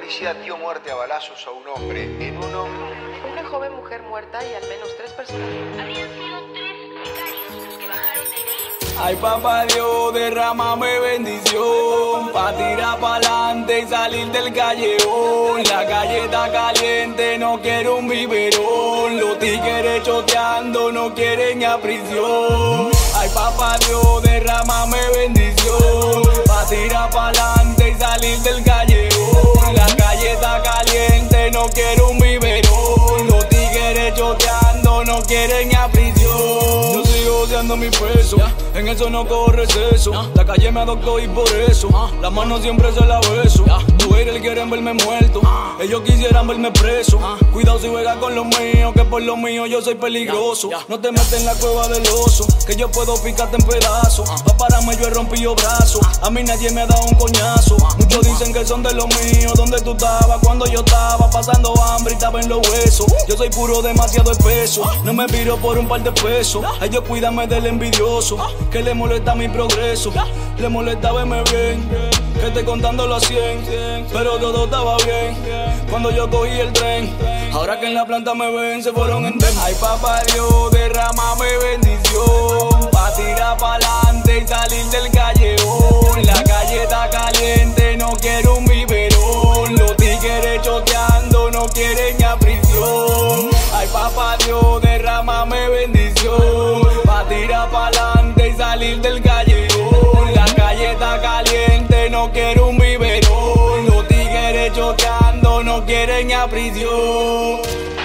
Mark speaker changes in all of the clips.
Speaker 1: policía dio muerte a balazos a un hombre en
Speaker 2: Una joven mujer muerta y al menos 3 personas.
Speaker 3: Habían sido 3 sicarios los que bajaron del vehículo.
Speaker 4: Ay, papá Dios, derrámame bendición pa' tirar pa'lante y salir del callejón. La calle está caliente, no quiero un biberón. Los tigres choteando, no quieren ir a prisión. Ay, papá Dios, derrámame bendición pa' tirar pa'lante y salir del callejón. La calle está caliente, no quiero un biberón. Los tigres choteando, no quieren ir a prisión. Yo sigo siendo mi peso, en eso no corre receso. La calle me adoptó y por eso la mano siempre se la beso. Los haters quieren verme muerto, ellos quisieran verme preso. Cuidado si juegas con los míos, que por lo mío yo soy peligroso. No te metes en la cueva del oso, que yo puedo picarte en pedazos. Pa' pararme yo he rompido brazos, a mí nadie me ha dado un coñazo. Muchos dicen que son de los míos, donde tú estabas cuando yo estaba pasando hambre y estaba en los huesos. Yo soy puro, demasiado espeso, no me viro por un par de pesos. Ellos cuídame del envidioso, que le molesta mi progreso. Le molesta verme bien, que esté contándolo a 100, pero todo estaba bien cuando yo cogí el tren. Ahora que en la planta me ven, se fueron en tren. Ay, papá Dios, derrámame bendición pa' tirar pa'lante y salir del callejón. La calle está caliente, no quiero un biberón. Los tigres choteando, no quieren ir a prisión. Ay, papá Dios, derrámame bendición pa' tirar pa'lante y salir del callejón. La calle está caliente, no quiero un biberón. Los tigres choteando, no quieren ir a prisión.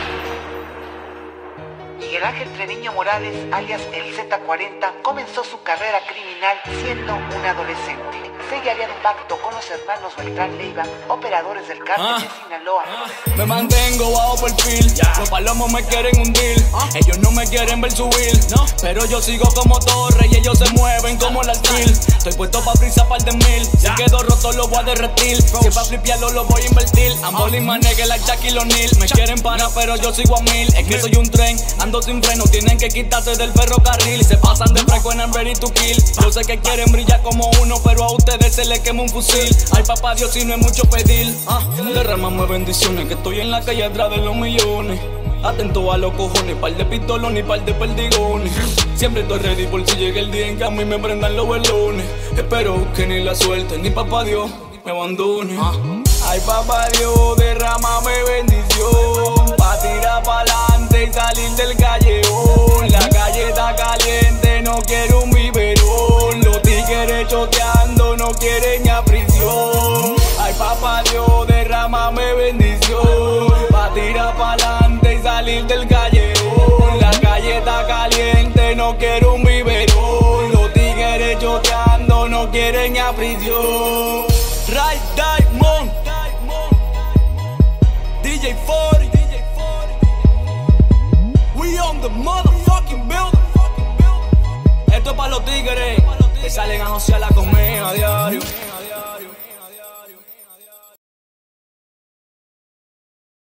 Speaker 5: Miguel Ángel Treviño Morales, alias el Z40, comenzó su carrera criminal siendo un adolescente. Sellaría un pacto con los hermanos Beltrán Leiva, operadores del cártel de Sinaloa.
Speaker 4: Me mantengo bajo perfil, los palomos me quieren hundir. Ellos no me quieren ver subir, pero yo sigo como torre y ellos se mueven como el alfil. Estoy puesto pa' prisa par de mil, si quedo roto lo voy a derretir. Si pa' flipearlo lo voy a invertir. Amboli manegue like Shaquille O'Neal. Me quieren parar pero yo sigo a 1000. Es que soy un tren, ando sin freno, tienen que quitarse del ferrocarril. Se pasan de fresco en I'm ready to kill. Yo sé que quieren brillar como uno, pero a ustedes se les quema un fusil. Ay, papá Dios, si no es mucho pedir. Derrámame bendiciones, que estoy en la calle atrás de los millones. Atento a los cojones, par de pistolos ni par de perdigones. Siempre estoy ready por si llega el día en que a mí me prendan los velones. Espero que ni la suerte ni papá Dios me abandone. Ay, papá Dios, derrámame bendición pa' tirar pa'lante y salir del callejón. La calle está caliente, no quiero un biberón. Los tigres choteando, no quieren ir a prisión. Ay, papá Dios, derrámame bendición pa' tirar pa'lante y salir del callejón. La calle está caliente, no quiero un biberón. Los tigres choteando, no quieren ir a prisión. Right Diamond, DJ 40, we on the motherfucking building. Esto es pa' los tigres que salen a josear la comida a diario.